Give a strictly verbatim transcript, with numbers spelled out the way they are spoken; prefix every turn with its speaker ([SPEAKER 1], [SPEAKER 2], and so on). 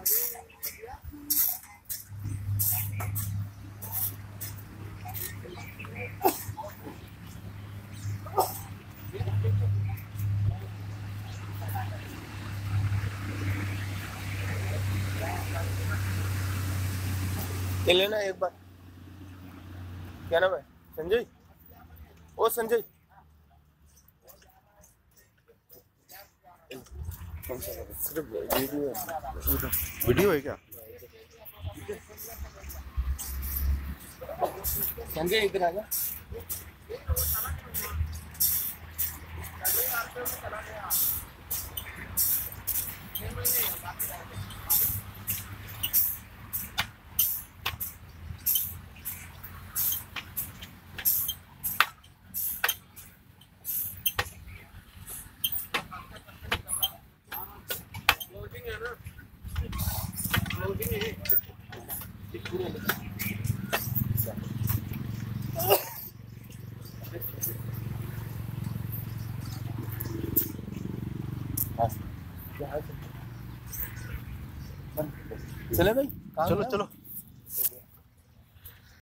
[SPEAKER 1] ये लेना एक बार। क्या नाम है? संजय। ओ संजय, सिर्फ वीडियो
[SPEAKER 2] वीडियो है क्या?
[SPEAKER 1] संजय इधर आ जा। चले भाई,
[SPEAKER 2] चलो चलो।